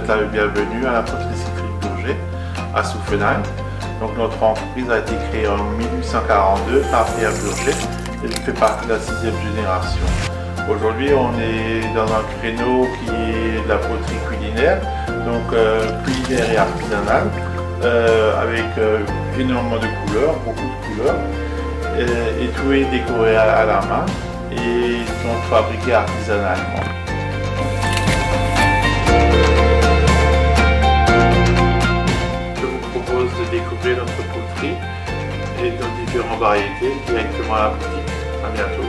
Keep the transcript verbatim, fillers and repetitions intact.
souhaite la bienvenue à la poterie Cyclique Bourget à Souffenheim. Donc notre entreprise a été créée en mille huit cent quarante-deux par Pierre Bourget et fait partie de la sixième génération. Aujourd'hui, on est dans un créneau qui est de la poterie culinaire, donc euh, culinaire et artisanale, euh, avec euh, énormément de couleurs, beaucoup de couleurs, et, et tout est décoré à, à la main et donc fabriqué artisanalement. Je vous propose de découvrir notre poterie et nos différentes variétés directement à la boutique. À bientôt.